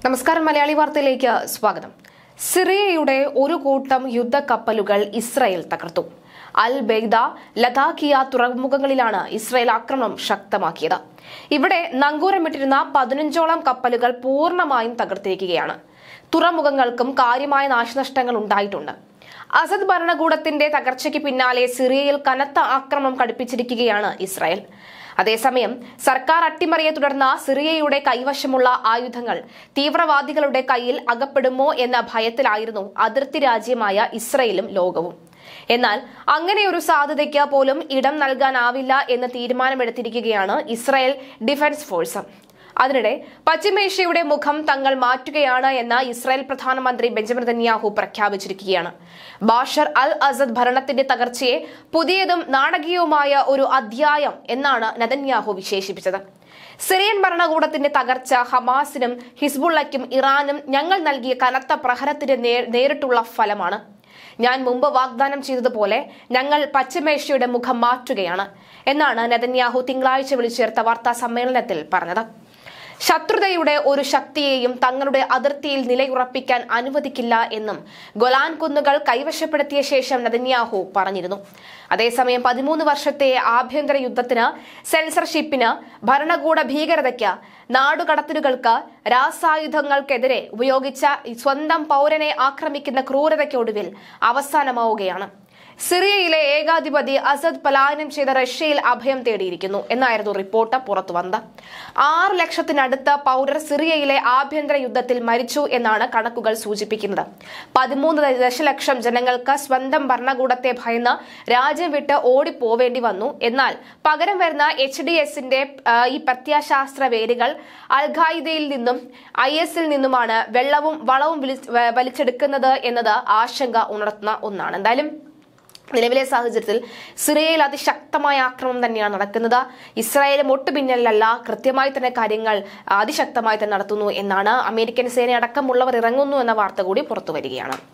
നമസ്കാരം, മലയാളി വാർത്തയിലേക്ക് സ്വാഗതം. സിറിയയുടെ ഒരു കൂട്ടം യുദ്ധക്കപ്പലുകൾ ഇസ്രായേൽ തകർത്തു. അൽ ബെയ്ദ, ലതാക്കിയ തുറമുഖങ്ങളിലാണ് ഇസ്രായേൽ ആക്രമണം ശക്തമാക്കിയത്. ഇവിടെ നങ്കൂരമിട്ടിരുന്ന 15ഓളം കപ്പലുകൾ പൂർണ്ണമായും തകർത്തിരിക്കുകയാണ്. തുറമുഖങ്ങൾക്കും കാര്യമായ നാശനഷ്ടങ്ങൾ ഉണ്ടായിട്ടുണ്ട്. അസദ് ഭരണകൂടത്തിന്റെ തകർച്ചയ്ക്ക് പിന്നാലെ സിറിയയിൽ കനത്ത ആക്രമണം കടുപ്പിച്ചിരിക്കുകയാണ് ഇസ്രായേൽ. അതേസമയം സർക്കാർ അട്ടിമറിയെ തുടർന്ന് സിറിയയുടെ കൈവശമുള്ള ആയുധങ്ങൾ തീവ്രവാദികളുടെ കയ്യിൽ അകപ്പെടുമോ എന്ന ഭയത്തിലായിരുന്നു അതിർത്തി രാജ്യമായ ഇസ്രായേലും ലോകവും. എന്നാൽ അങ്ങനെയൊരു സാധ്യതയ്ക്ക് പോലും ഇടം നൽകാനാവില്ല എന്ന് തീരുമാനമെടുത്തിരിക്കുകയാണ് ഇസ്രായേൽ ഡിഫൻസ് ഫോഴ്സ്. അതിനിടെ പശ്ചിമേഷ്യയുടെ മുഖം തങ്ങൾ മാറ്റുകയാണ് എന്ന് ഇസ്രായേൽ പ്രധാനമന്ത്രി ബെഞ്ചമിൻ നെതന്യാഹു പ്രഖ്യാപിച്ചിരിക്കുകയാണ്. ബാഷർ അൽ അസദ് ഭരണത്തിന്റെ തകർച്ചയെ പുതിയതും നാടകീയവുമായ ഒരു അധ്യായം എന്നാണ് നെതന്യാഹു വിശേഷിപ്പിച്ചത്. സിറിയൻ ഭരണകൂടത്തിന്റെ തകർച്ച ഹമാസിനും ഹിസ്ബുള്ളയ്ക്കും ഇറാനും ഞങ്ങൾ നൽകിയ കനത്ത പ്രഹരത്തിന്റെ നേരിട്ടുള്ള ഫലമാണ്. ഞാൻ മുമ്പ് വാഗ്ദാനം ചെയ്തതുപോലെ ഞങ്ങൾ പശ്ചിമേഷ്യയുടെ മുഖം മാറ്റുകയാണ് എന്നാണ് നെതന്യാഹു തിങ്കളാഴ്ച വിളിച്ചു ചേർത്ത വാർത്താ സമ്മേളനത്തിൽ പറഞ്ഞത്. ശത്രുതയുടെ ഒരു ശക്തിയെയും തങ്ങളുടെ അതിർത്തിയിൽ നിലയുറപ്പിക്കാൻ അനുവദിക്കില്ല എന്നും ഗൊലാൻ കുന്നുകൾ കൈവശപ്പെടുത്തിയ ശേഷം നെതന്യാഹു പറഞ്ഞിരുന്നു. അതേസമയം 13 വർഷത്തെ ആഭ്യന്തര യുദ്ധത്തിന്, സെൻസർഷിപ്പിന്, ഭരണകൂട ഭീകരതയ്ക്ക്, നാടുകടത്തലുകൾക്ക്, രാസായുധങ്ങൾക്കെതിരെ ഉപയോഗിച്ച സ്വന്തം പൗരനെ ആക്രമിക്കുന്ന ക്രൂരതയ്ക്കൊടുവിൽ അവസാനമാവുകയാണ്. സിറിയയിലെ ഏകാധിപതി അസദ് പലായനം ചെയ്ത റഷ്യയിൽ അഭയം തേടിയിരിക്കുന്നു എന്നായിരുന്നു റിപ്പോർട്ട് പുറത്തുവന്നത്. 6 ലക്ഷത്തിനടുത്ത് പൗരർ സിറിയയിലെ ആഭ്യന്തര യുദ്ധത്തിൽ മരിച്ചു എന്നാണ് കണക്കുകൾ സൂചിപ്പിക്കുന്നത്. 13 ദശലക്ഷം ജനങ്ങൾക്ക് സ്വന്തം ഭരണകൂടത്തെ ഭയന്ന് രാജ്യം വിട്ട് ഓടിപ്പോവേണ്ടി വന്നു. എന്നാൽ പകരം വരുന്ന HDSന്റെ ഈ പ്രത്യാശാസ്ത്ര വേരുകൾ അൽ-ഖായിദയിൽ നിന്നും ISൽ നിന്നുമാണ് വെള്ളവും വളവും വലിച്ചെടുക്കുന്നത് എന്നത് ആശങ്ക ഉണർത്തുന്ന ഒന്നാണ്. എന്തായാലും നിലവിലെ സാഹചര്യത്തിൽ സിറിയയിൽ അതിശക്തമായ ആക്രമണം തന്നെയാണ് നടക്കുന്നത്. ഇസ്രായേലും ഒട്ടു പിന്നിലല്ല, കൃത്യമായി തന്നെ കാര്യങ്ങൾ അതിശക്തമായി തന്നെ നടത്തുന്നു എന്നാണ്. അമേരിക്കൻ സേനയടക്കമുള്ളവർ ഇറങ്ങുന്നു എന്ന വാർത്ത കൂടി പുറത്തുവരികയാണ്.